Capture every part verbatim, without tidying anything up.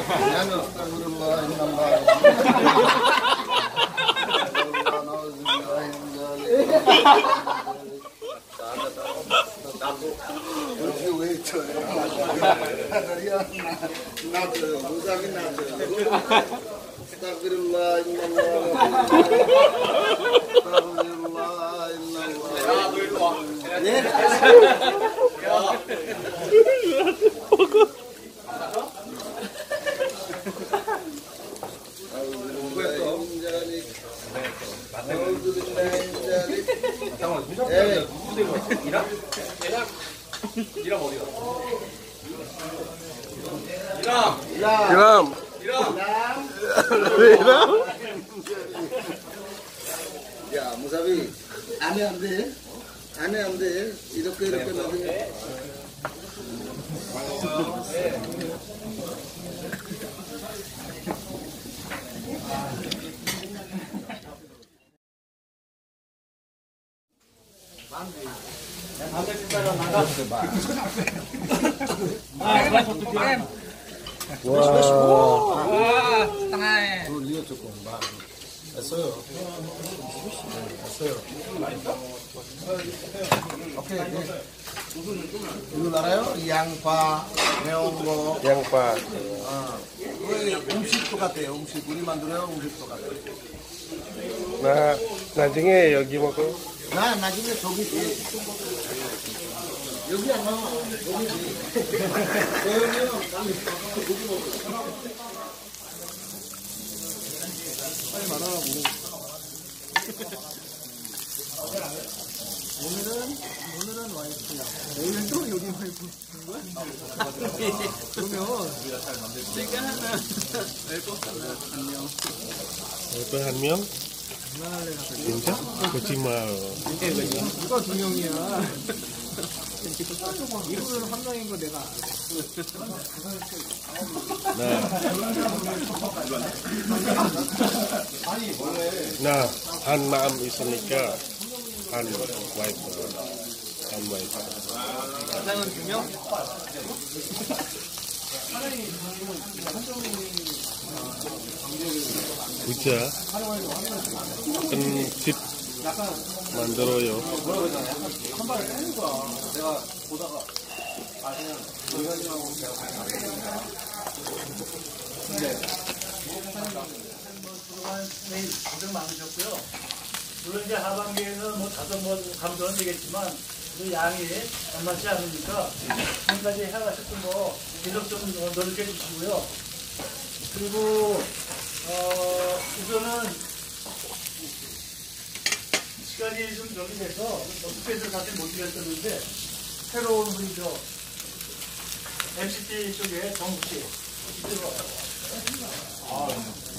이람. 이람. 야, 무사비. 안 해, 안 돼. 안 해, 안 돼. 이렇게, 이렇게 나중에. 와. tengah. Oh, lihat cukup, Mbak. Asoyo. Asoyo. Oke, oke. Dulu 알아요? 양파, 매운 거. 양파. 아, 우리 음식 똑같아요. 음식 우리 만들어요. 음식 똑같아요. 나 나중에 여기 먹어. 나 나중에 저기지. 여기 안 나와. 여기지. 그러면 고기 먹어. 빨리 말하라고. 오늘은 오늘은 와이프야. 내일은 또 여기 와이프. 그러면 Tiga na. Anyo. 또 한 명? 진짜? 거짓말. 누가 두 명이야? 이분은 한 명인 거 내가. 나 한 마음 있으니까 한 와이프. 한 와이프. 가장은 두 명? 부자. 큰 집 만들어요. 한 발을 빼는 거야. 내가 보다가 아 그냥 의사님하고 제가 근데 매일 고생 많으셨고요. 물론 이제 하반기에는 뭐 다섯 번 감소는 되겠지만 그 양이 만만치 않으니까 지금까지 해가셨던 거 계속 좀 노력해 주시고요. 그리고 어 우선은 시간이 좀 저기 돼서 스페이스를 사실 못 드렸었는데 새로운 우리 저 엠씨티 쪽에 정국 씨 아,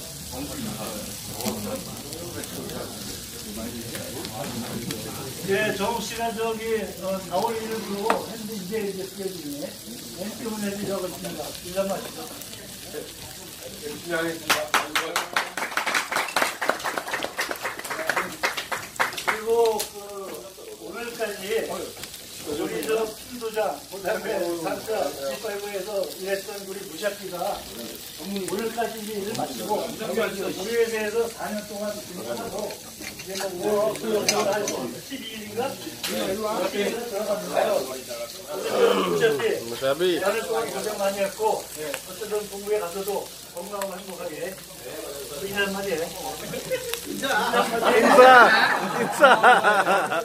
예, 정욱 씨가 저기 어, 나올 일을 부르고 했는데 이제 이제 스케줄이네. 엠씨티문 해주셔가지고 인사 마시죠. 열심히 하겠습니다. 그리고 그 오늘까지 우리 저 김도장, 그다음에 산사 십오에서 일했던 우리 무샤피가 오늘까지 이제 일을 마치고 우리 회사에서 사 년 동안 근무하고 이제 뭐 십이 일인가 이렇게 들어갑니다. 무샤피 무사비. 사 년 동안 고생 많이 했고 어쨌든 동부에 가서도 건강하고 행복하게 인사 한마디 해. 인사 인사. 인사.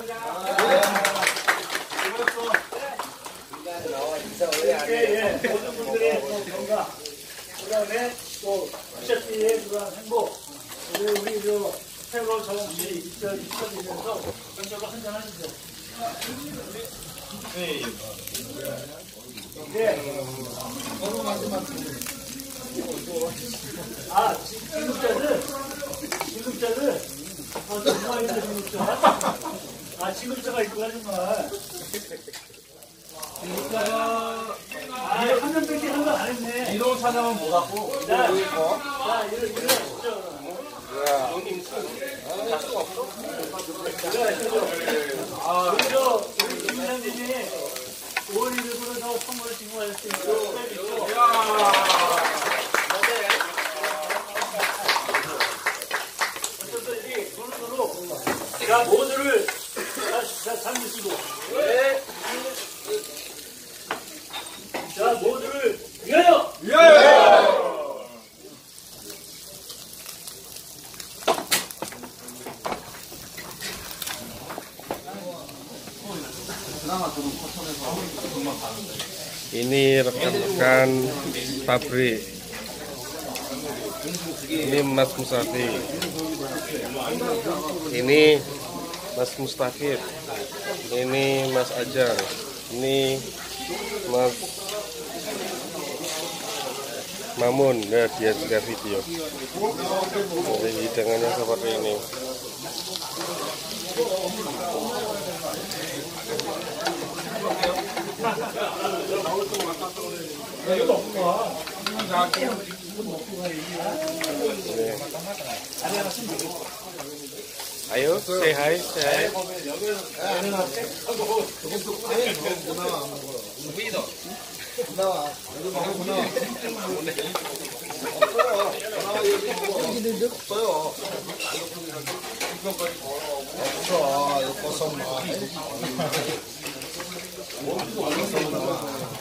이렇게 예, 모든 분들의 건강, 그 다음에 또 부샤티의 그런 행복, 그리고 우리 저 새로 정없이 있어지면서 먼저로 한잔 하시죠. 네. 아, 지급자들, 지급자들, 어, 정말 있는 지급자. 아, 지급자가 있구나, 정말. 지급자가, 아, 한 명밖에 한 번 안 했네. 이동 차량은 못 하고. 자, 자, 이거, 이거 하시죠. 형님 갈 수가 없어? 이거 하시죠. 아, 그래서 우리 김 이사님이 오월 일일부터 선물을 지급하셨으니까. Ini rekan-rekan pabrik. Ini Mas Musafi. Ini Mas Mustaqib. Ini Mas Ajar. Ini Mas Mamun. Nah, dia juga video. Jadi hidangannya seperti ini. Ayo, say hi, say hi. 없어, 이거 껐었나.